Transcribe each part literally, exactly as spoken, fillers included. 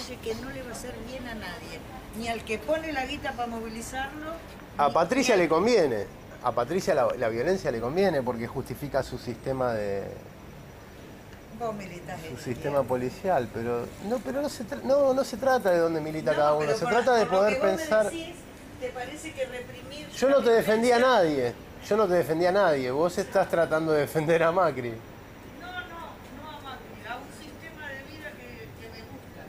calle que no le va a hacer bien a nadie. Ni al que pone la guita para movilizarlo. A ni, Patricia ni le conviene. A Patricia la, la violencia le conviene porque justifica su sistema de... Vos militás su en sistema izquierda. policial, pero no, pero no se, tra no, no se trata de dónde milita No, cada uno, pero se por- trata de por lo poder que vos me pensar... decís, ¿te parece que reprimir... Yo no te la defendía a violencia- nadie, yo no te defendía a nadie, vos estás tratando de defender a Macri. No, no, no a Macri, a un sistema de vida que, que me gusta.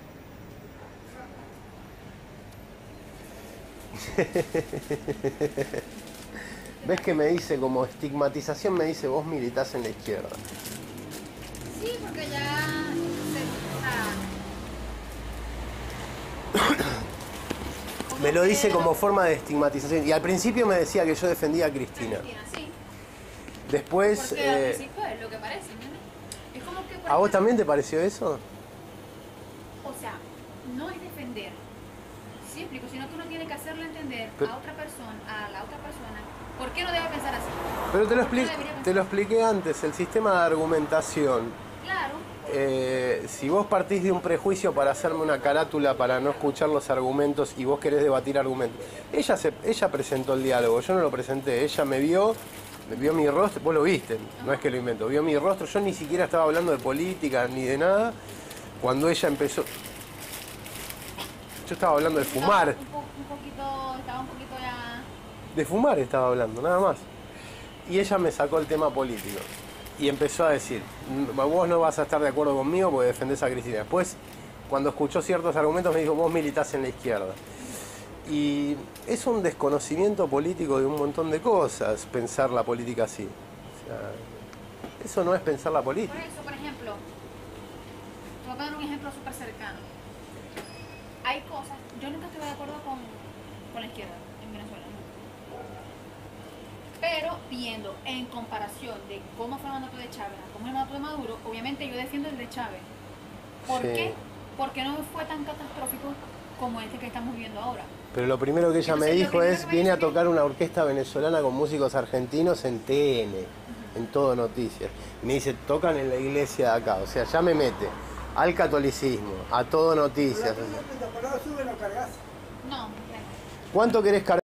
¿Ves que me dice como estigmatización, me dice vos militás en la izquierda? Sí, porque ya se, o sea, Me lo dice que- como forma de estigmatización y al principio me decía que yo defendía a Cristina. Cristina, sí. Después... Porque al eh, principio es lo que parece, ¿entiendes? Es como que... por ¿A vos ejemplo, también te pareció eso? O sea, no es defender. Sí, explico, sino que uno tiene que hacerle entender Pero- a otra persona, a la otra persona, por qué no debe pensar así. Pero te lo, ¿Por qué no expli- debería pensar? te lo expliqué antes, el sistema de argumentación. Claro, Eh, si vos partís de un prejuicio para hacerme una carátula para no escuchar los argumentos y vos querés debatir argumentos, ella se, ella presentó el diálogo, yo no lo presenté, ella me vio, me vio mi rostro, vos lo viste, no es que lo invento, vio mi rostro, yo ni siquiera estaba hablando de política ni de nada, cuando ella empezó, yo estaba hablando de fumar, un, po- un poquito, estaba un poquito ya... de fumar estaba hablando, nada más, y ella me sacó el tema político. Y empezó a decir, vos no vas a estar de acuerdo conmigo porque defendés a Cristina. Después, cuando escuchó ciertos argumentos, me dijo, vos militás en la izquierda. Y es un desconocimiento político de un montón de cosas, pensar la política así. O sea, eso no es pensar la Por política. eso, por ejemplo, te voy a poner un ejemplo súper cercano. Hay cosas, yo nunca estuve de acuerdo con, con la izquierda en Venezuela. Pero viendo en comparación de cómo fue el mandato de Chávez a cómo es el mandato de Maduro, obviamente yo defiendo el de Chávez. ¿Por Sí. qué? Porque no fue tan catastrófico como este que estamos viviendo ahora. Pero lo primero que ella Entonces, me lo dijo primero es, que me viene a dice que- tocar una orquesta venezolana con músicos argentinos en T N, en Todo Noticias. Y me dice, tocan en la iglesia de acá. O sea, ya me mete al catolicismo, a Todo Noticias. Sube, lo cargas. No, ¿Cuánto querés cargar?